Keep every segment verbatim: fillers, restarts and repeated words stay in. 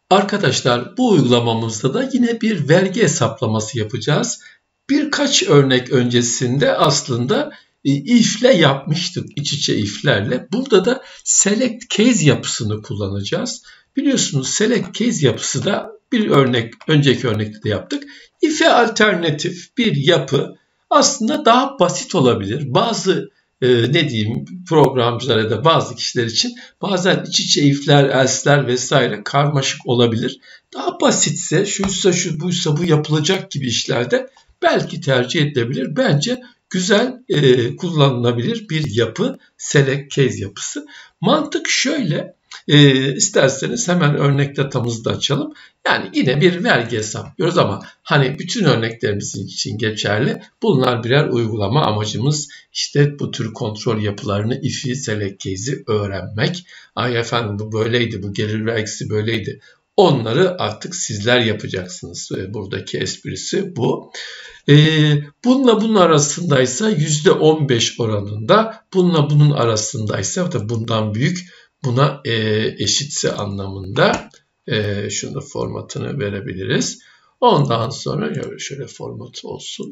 Arkadaşlar bu uygulamamızda da yine bir vergi hesaplaması yapacağız. Birkaç örnek öncesinde aslında if'le yapmıştık, iç içe if'lerle. Burada da select case yapısını kullanacağız. Biliyorsunuz select case yapısı da bir örnek, önceki örnekte de yaptık. If'e alternatif bir yapı aslında daha basit olabilir. Bazı e, ne diyeyim programcılar ya da bazı kişiler için bazen iç içe if'ler, else'ler vesaire karmaşık olabilir. Daha basitse, şuysa şu buysa bu yapılacak gibi işlerde belki tercih edilebilir. Bence güzel e, kullanılabilir bir yapı select case yapısı. Mantık şöyle, e, isterseniz hemen örnek datamızı da açalım. Yani yine bir vergi hesaplıyoruz ama hani bütün örneklerimiz için geçerli. Bunlar birer uygulama, amacımız işte bu tür kontrol yapılarını, if'i, select case'i öğrenmek. Ay efendim bu böyleydi, bu gelir vergisi böyleydi. Onları artık sizler yapacaksınız. Buradaki esprisi bu. Ee, bununla bunun arasındaysa yüzde on beş oranında, bununla bunun arasındaysa da bundan büyük, buna e, eşitse anlamında e, şunu formatını verebiliriz. Ondan sonra şöyle, şöyle formatı olsun.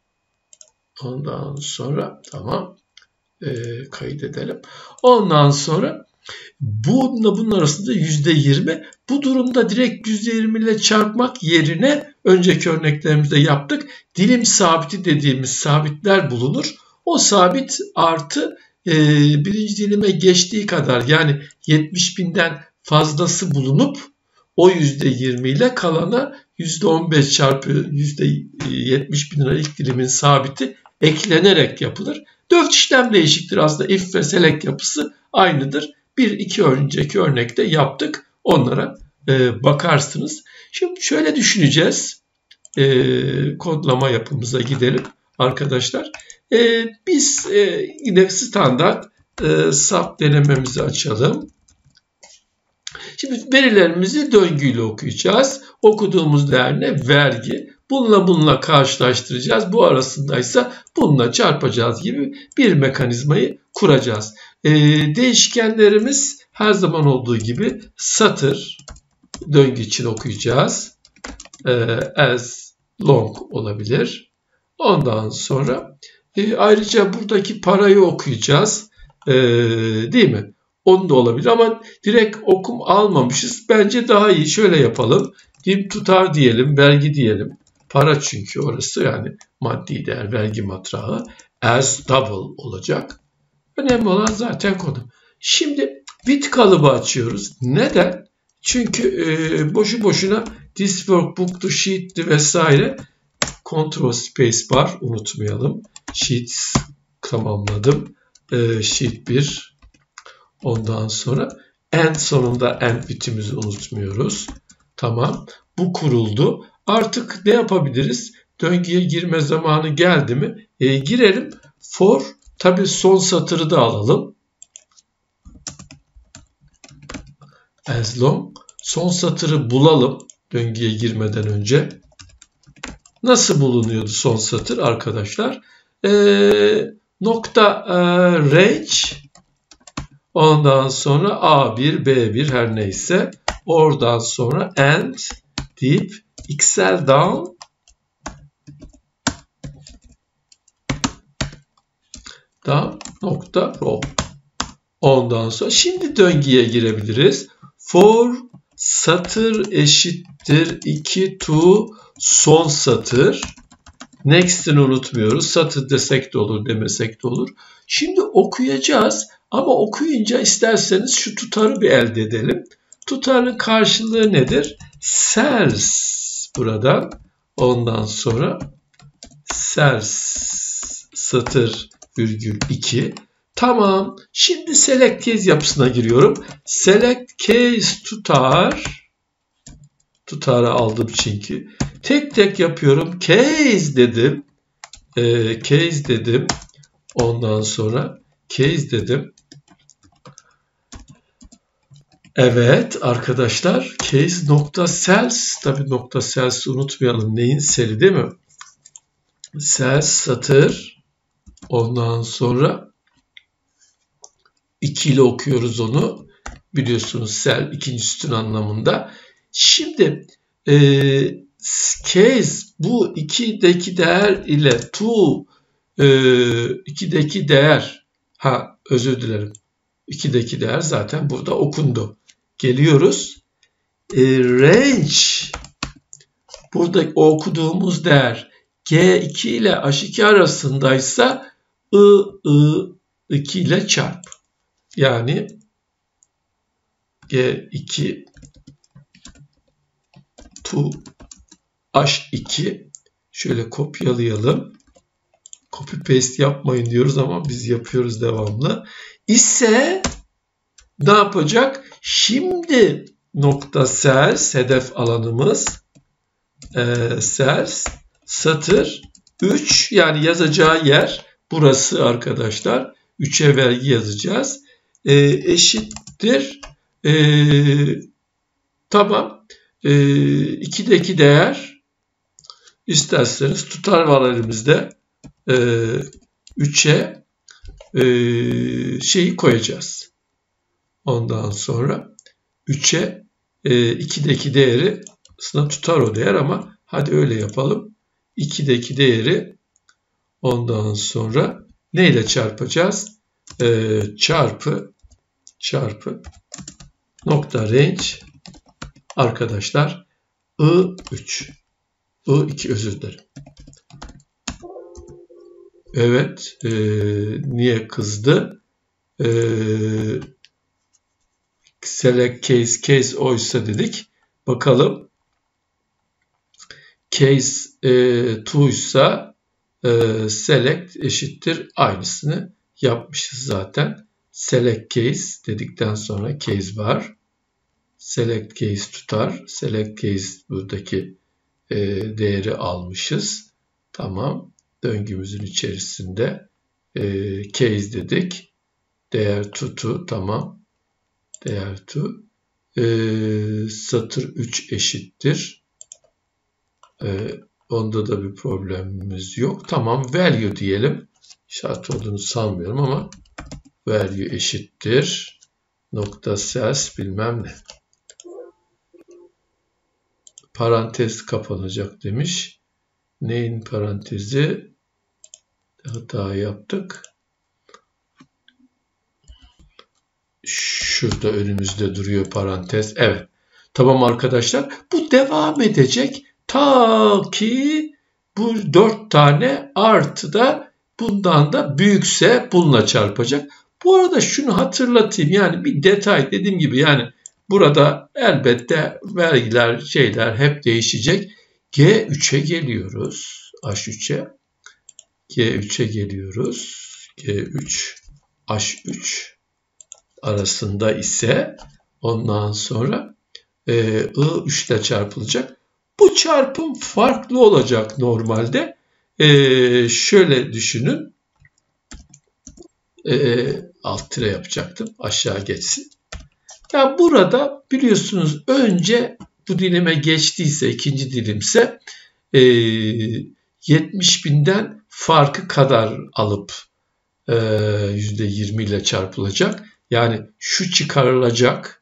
Ondan sonra tamam e, kaydedelim. Ondan sonra bununla bunun arasında yüzde yirmi. Bu durumda direkt yüzde yirmi ile çarpmak yerine önceki örneklerimizde yaptık. Dilim sabiti dediğimiz sabitler bulunur. O sabit artı e, birinci dilime geçtiği kadar yani yetmiş binden fazlası bulunup o yüzde yirmi ile kalana yüzde on beş çarpı yüzde yetmiş bin lira ilk dilimin sabiti eklenerek yapılır. Dört işlem değişiktir aslında. If ve select yapısı aynıdır. Bir iki önceki örnekte yaptık. Onlara e, bakarsınız. Şimdi şöyle düşüneceğiz. E, kodlama yapımıza gidelim arkadaşlar. E, biz e, yine standart e, sap denememizi açalım. Şimdi verilerimizi döngüyle okuyacağız. Okuduğumuz değer ne? Vergi. Bununla bununla karşılaştıracağız. Bu arasındaysa bununla çarpacağız gibi bir mekanizmayı kuracağız. Ee, değişkenlerimiz her zaman olduğu gibi satır, döngü için okuyacağız. Ee, as long olabilir. Ondan sonra e, ayrıca buradaki parayı okuyacağız. Ee, değil mi? Onu da olabilir ama direkt okum almamışız. Bence daha iyi. Şöyle yapalım. Dim tutar diyelim, vergi diyelim. Para çünkü orası yani maddi değer, vergi matrağı. As double olacak. Önemli olan zaten konu. Şimdi with kalıbı açıyoruz. Neden? Çünkü e, boşu boşuna this workbook'tu, sheet'ti vesaire. Control space bar unutmayalım. Sheets tamamladım. E, sheet bir. Ondan sonra end sonunda end bitimizi unutmuyoruz. Tamam. Bu kuruldu. Artık ne yapabiliriz? Döngüye girme zamanı geldi mi? E, girelim. For tabii son satırı da alalım. As long. Son satırı bulalım döngüye girmeden önce. Nasıl bulunuyordu son satır arkadaşlar? E, nokta e, range. Ondan sonra A bir, B bir her neyse. Oradan sonra end deyip excel down down nokta row. Ondan sonra şimdi döngüye girebiliriz. For satır eşittir iki to son satır. Next'ini unutmuyoruz. Satır desek de olur, demesek de olur. Şimdi okuyacağız. Ama okuyunca isterseniz şu tutarı bir elde edelim. Tutarın karşılığı nedir? Cells buradan. Ondan sonra cells satır virgül iki. Tamam. Şimdi select case yapısına giriyorum. Select case tutar. Tutarı aldım çünkü. Tek tek yapıyorum. Case dedim. Ee, case dedim. Ondan sonra case dedim. Evet arkadaşlar. Case nokta cells. Tabii nokta cells'i unutmayalım. Neyin seli değil mi? Cells satır. Ondan sonra iki ile okuyoruz onu. Biliyorsunuz cell ikinci sütun anlamında. Şimdi e, case bu ikideki değer ile to e, ikideki değer ha özür dilerim. ikideki değer zaten burada okundu. Geliyoruz. E, range burada okuduğumuz değer G iki ile H iki arasındaysa I, I iki ile çarp. Yani G iki to H iki şöyle kopyalayalım. Copy paste yapmayın diyoruz ama biz yapıyoruz devamlı. İse ne yapacak? Şimdi nokta cells hedef alanımız e, cells satır üç yani yazacağı yer burası arkadaşlar. üçe vergi yazacağız. E, eşittir e, tamam e, ikideki değer isterseniz tutar var elimizde e, üçe e, şeyi koyacağız. Ondan sonra üçe e, ikideki değeri aslında tutar o değer ama hadi öyle yapalım. ikideki değeri ondan sonra neyle çarpacağız? E, çarpı çarpı nokta range arkadaşlar I üç. I iki özür dilerim. Evet. E, niye kızdı? E, select case case oysa dedik. Bakalım. Case e, to ise e, select eşittir aynısını yapmışız zaten. Select case dedikten sonra case var. Select case tutar. Select case buradaki e, değeri almışız. Tamam. Döngümüzün içerisinde e, case dedik. Değer to to tamam. Değer to e, satır üç eşittir. E, onda da bir problemimiz yok. Tamam. Value diyelim. Şart olduğunu sanmıyorum ama value eşittir. Nokta cells bilmem ne. Parantez kapanacak demiş. Neyin parantezi? Hata yaptık. Şurada önümüzde duruyor parantez. Evet. Tamam arkadaşlar. Bu devam edecek. Ta ki bu dört tane artı da bundan da büyükse bununla çarpacak. Bu arada şunu hatırlatayım. Yani bir detay dediğim gibi yani burada elbette vergiler şeyler hep değişecek. G üçe geliyoruz. H üçe. G üçe geliyoruz. G üç, H üç arasında ise ondan sonra e, I üç ile çarpılacak. Bu çarpım farklı olacak normalde. E, şöyle düşünün. E, alt tire yapacaktım. Aşağı geçsin. Ya burada biliyorsunuz önce bu dilime geçtiyse ikinci dilimse e, yetmiş binden farkı kadar alıp e, yüzde yirmi ile çarpılacak. Yani şu çıkarılacak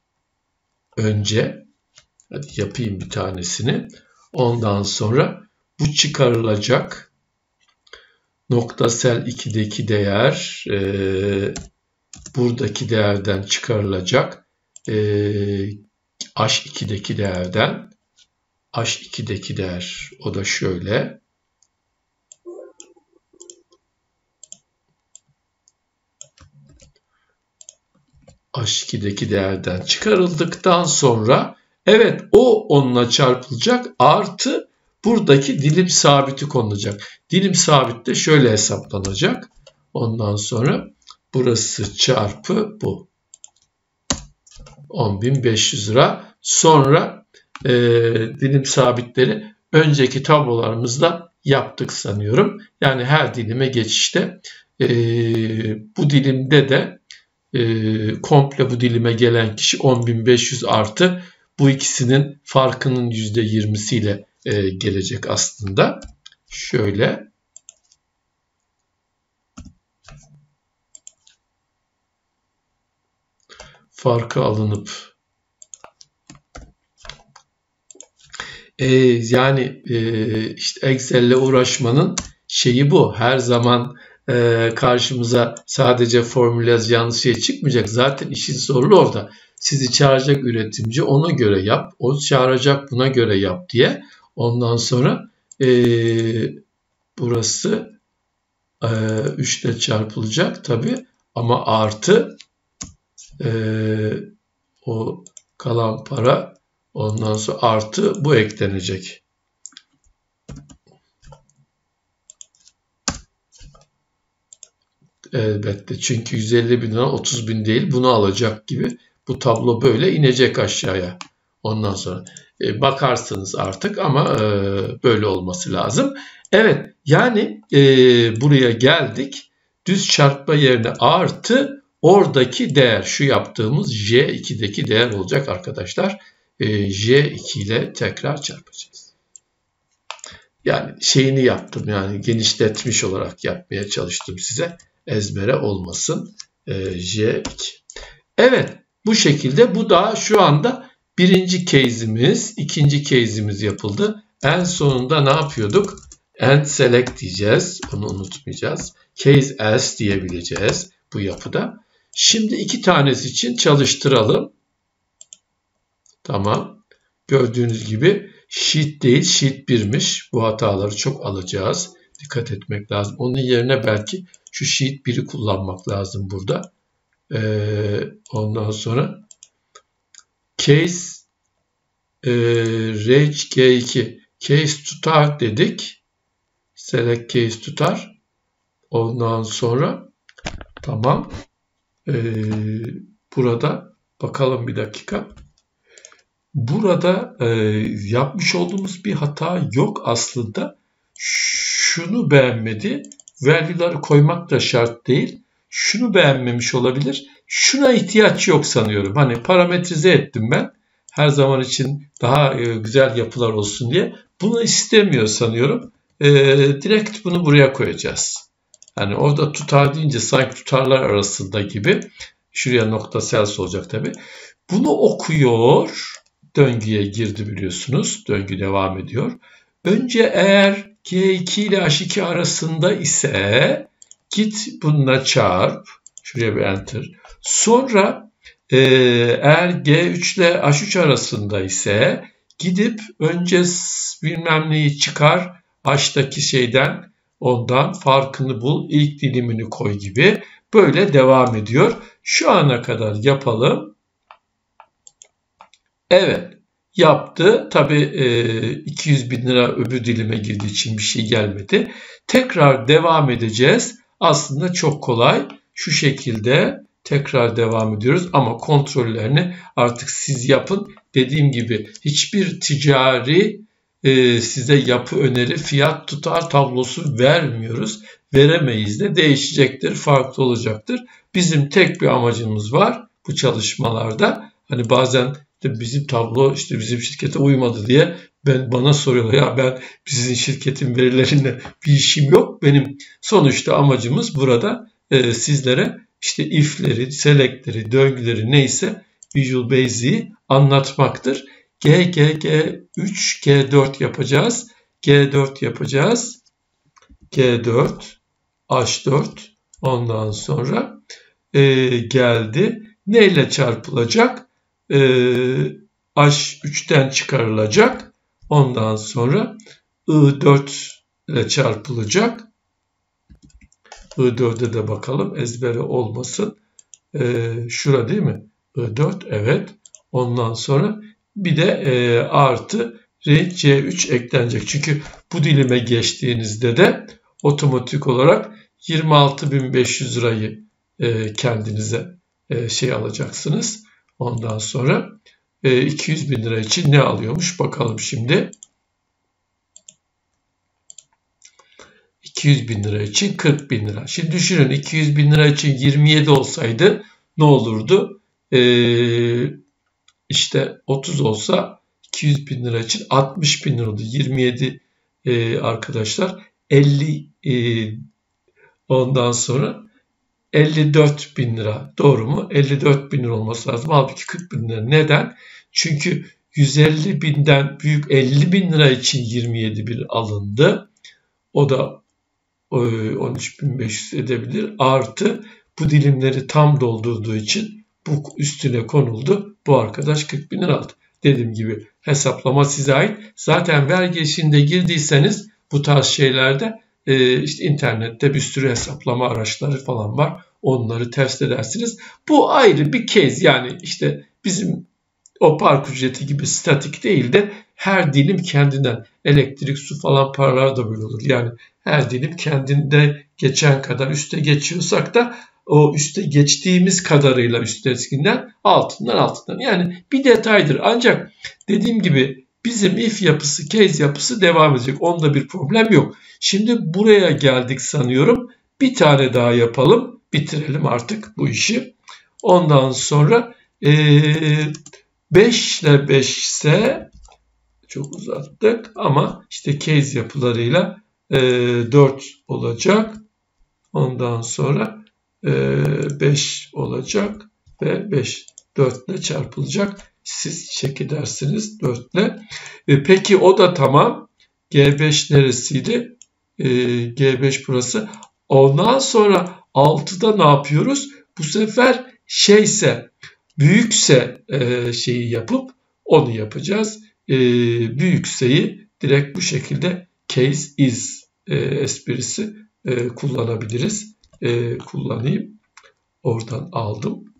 önce. Hadi yapayım bir tanesini. Ondan sonra bu çıkarılacak. Noktasel ikideki değer e, buradaki değerden çıkarılacak. E, H ikideki değerden H ikideki değer o da şöyle. H ikideki değerden çıkarıldıktan sonra evet o onunla çarpılacak artı buradaki dilim sabiti konulacak. Dilim sabit de şöyle hesaplanacak. Ondan sonra burası çarpı bu. on bin beş yüz lira. Sonra e, dilim sabitleri önceki tablolarımızda yaptık sanıyorum. Yani her dilime geçişte e, bu dilimde de e, komple bu dilime gelen kişi on bin beş yüz artı bu ikisinin farkının yüzde yirmisiyle e, gelecek aslında. Şöyle farkı alınıp E, yani e, işte Excel'le uğraşmanın şeyi bu. Her zaman e, karşımıza sadece formül yazacağınız şey çıkmayacak. Zaten işin zorlu orada. Sizi çağıracak üretimci, ona göre yap. O çağıracak, buna göre yap diye. Ondan sonra e, burası e, üç ile çarpılacak tabii. Ama artı e, o kalan para, ondan sonra artı bu eklenecek. Elbette, çünkü yüz elli bin lira otuz bin değil, bunu alacak gibi. Bu tablo böyle inecek aşağıya. Ondan sonra e, bakarsınız artık ama e, böyle olması lazım. Evet, yani e, buraya geldik. Düz çarpma yerine artı oradaki değer, şu yaptığımız J iki'deki değer olacak arkadaşlar. E, J iki ile tekrar çarpacağız. Yani şeyini yaptım, yani genişletmiş olarak yapmaya çalıştım size. Ezbere olmasın. E, J iki. Evet, bu şekilde bu da şu anda birinci case'imiz, ikinci case'imiz yapıldı. En sonunda ne yapıyorduk? And select diyeceğiz. Onu unutmayacağız. Case else diyebileceğiz bu yapıda. Şimdi iki tanesi için çalıştıralım. Tamam. Gördüğünüz gibi sheet değil, sheet bir'miş. Bu hataları çok alacağız. Dikkat etmek lazım. Onun yerine belki şu sheet bir'i kullanmak lazım burada. Ee, ondan sonra case e, range G iki case tutar dedik. Select case tutar. Ondan sonra tamam. Ee, burada bakalım bir dakika. Burada e, yapmış olduğumuz bir hata yok aslında. Şunu beğenmedi. Value'ları koymak da şart değil. Şunu beğenmemiş olabilir. Şuna ihtiyaç yok sanıyorum. Hani parametrize ettim ben. Her zaman için daha e, güzel yapılar olsun diye. Bunu istemiyor sanıyorum. E, direkt bunu buraya koyacağız. Hani orada tutar deyince sanki tutarlar arasında gibi. Şuraya nokta cells olacak tabii. Bunu okuyor. Döngüye girdi biliyorsunuz. Döngü devam ediyor. Önce eğer G iki ile H iki arasında ise git bununla çarp. Şuraya bir enter. Sonra e, eğer G üç ile H üç arasında ise gidip önce bilmem neyi çıkar. H'taki şeyden, ondan farkını bul. İlk dilimini koy gibi. Böyle devam ediyor. Şu ana kadar yapalım. Evet. Yaptı. Tabii e, iki yüz bin lira öbür dilime girdiği için bir şey gelmedi. Tekrar devam edeceğiz. Aslında çok kolay. Şu şekilde tekrar devam ediyoruz. Ama kontrollerini artık siz yapın. Dediğim gibi hiçbir ticari e, size yapı öneri, fiyat tutar tablosu vermiyoruz. Veremeyiz de, değişecektir, farklı olacaktır. Bizim tek bir amacımız var bu çalışmalarda. Hani bazen bizim tablo işte bizim şirkete uymadı diye ben bana soruyorlar. Ya ben sizin şirketin verilerinde bir işim yok. Benim sonuçta amacımız burada e, sizlere işte if'leri, select'leri, döngüleri neyse Visual Basic'i anlatmaktır. G, G, G üç, G dört yapacağız. G dört yapacağız. G dört, H dört, ondan sonra e, geldi. Neyle çarpılacak? H üç'ten çıkarılacak. Ondan sonra I dört ile çarpılacak. I dört'e de bakalım. Ezbere olmasın. Ee, şura değil mi? I dört. Evet. Ondan sonra bir de e, artı range C üç eklenecek. Çünkü bu dilime geçtiğinizde de otomatik olarak yirmi altı bin beş yüz lirayı e, kendinize e, şey alacaksınız. Ondan sonra e, iki yüz bin lira için ne alıyormuş? Bakalım şimdi. iki yüz bin lira için kırk bin lira. Şimdi düşünün, iki yüz bin lira için yirmi yedi olsaydı ne olurdu? Ee, işte otuz olsa iki yüz bin lira için altmış bin lira oldu. yirmi yedi e, arkadaşlar elli e, ondan sonra elli dört bin lira. Doğru mu? elli dört bin lira olması lazım. Halbuki kırk bin lira. Neden? Çünkü yüz elli binden büyük elli bin lira için yirmi yedi bin alındı. O da on üç bin beş yüz edebilir. Artı bu dilimleri tam doldurduğu için bu üstüne konuldu. Bu arkadaş kırk bin lira aldı. Dediğim gibi hesaplama size ait. Zaten vergi işinde girdiyseniz bu tarz şeylerde e, işte internette bir sürü hesaplama araçları falan var. Onları test edersiniz. Bu ayrı bir case, yani işte bizim o park ücreti gibi statik değil de her dilim kendinden, elektrik, su falan paralar da böyle olur. Yani her dilim kendinde geçen kadar üste geçiyorsak da o üste geçtiğimiz kadarıyla üstesinden altından altından. Yani bir detaydır. Ancak dediğim gibi bizim if yapısı, case yapısı devam edecek. Onda bir problem yok. Şimdi buraya geldik sanıyorum. Bir tane daha yapalım. Bitirelim artık bu işi. Ondan sonra ee, beş ile beş ise çok uzattık ama işte case yapılarıyla e, dört olacak. Ondan sonra e, beş olacak ve beş dört ile çarpılacak. Siz check edersiniz dört ile. E, peki o da tamam. G beş neresiydi? E, G beş burası. Ondan sonra altıda ne yapıyoruz? Bu sefer şeyse, büyükse e, şeyi yapıp onu yapacağız. E, büyükseyi direkt bu şekilde case is e, esprisi e, kullanabiliriz. E, kullanayım. Oradan aldım.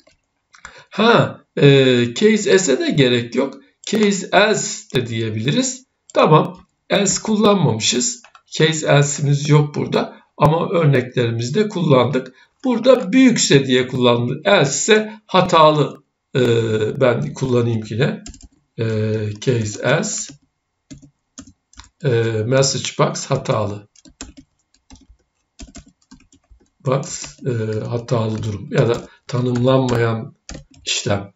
Ha, e, case as'e de gerek yok. Case else de diyebiliriz. Tamam. Else kullanmamışız. Case else'imiz yok burada. Ama örneklerimizde kullandık. Burada büyükse diye kullandık. Else ise hatalı. E, ben kullanayım yine. E, case else. E, message box hatalı. Box e, hatalı durum ya da tanımlanmayan işlem.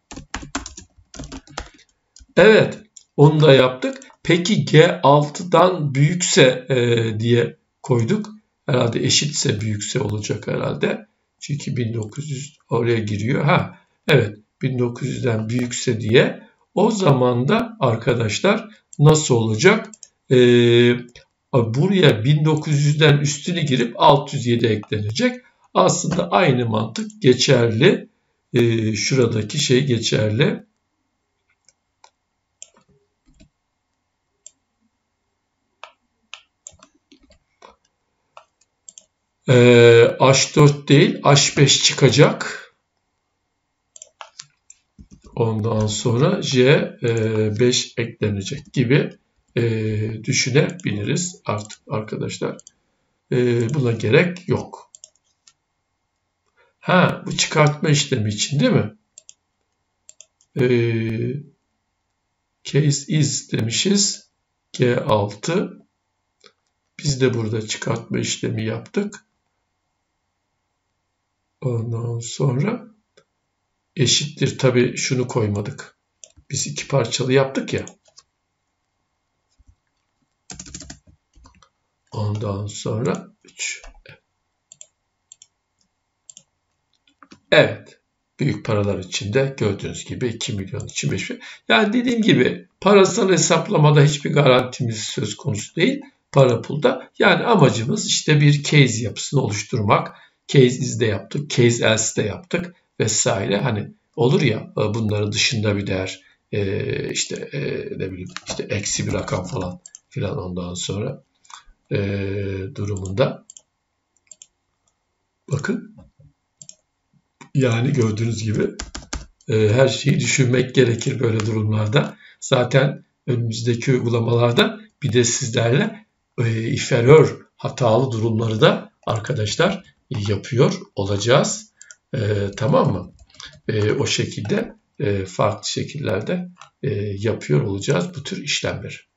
Evet, onu da yaptık. Peki G altıdan büyükse e, diye koyduk. Herhalde eşitse büyükse olacak herhalde. Çünkü bin dokuz yüz oraya giriyor. Ha, evet, bin dokuz yüzden büyükse diye. O zaman da arkadaşlar nasıl olacak? Ee, buraya bin dokuz yüzden üstünü girip altı yüz yedi eklenecek. Aslında aynı mantık geçerli. Ee, şuradaki şey geçerli. Ee, H dört değil H beş çıkacak. Ondan sonra J beş eklenecek gibi e, düşünebiliriz artık arkadaşlar. E, buna gerek yok. Ha, bu çıkartma işlemi için değil mi? E, case is demişiz. G altı. Biz de burada çıkartma işlemi yaptık. Ondan sonra eşittir. Tabii şunu koymadık. Biz iki parçalı yaptık ya. Ondan sonra üç. Evet. Büyük paralar için de gördüğünüz gibi iki milyon için beş milyon. Yani dediğim gibi parasal hesaplamada hiçbir garantimiz söz konusu değil. Para pulda. Yani amacımız işte bir case yapısını oluşturmak. Case is'de yaptık. Case else'de yaptık. Vesaire. Hani olur ya bunların dışında bir değer e, işte e, ne bileyim işte eksi bir rakam falan filan ondan sonra e, durumunda. Bakın. Yani gördüğünüz gibi e, her şeyi düşünmek gerekir böyle durumlarda. Zaten önümüzdeki uygulamalarda bir de sizlerle e, inferior hatalı durumları da arkadaşlar e, yapıyor olacağız. E, tamam mı? E, o şekilde e, farklı şekillerde e, yapıyor olacağız bu tür işlemleri.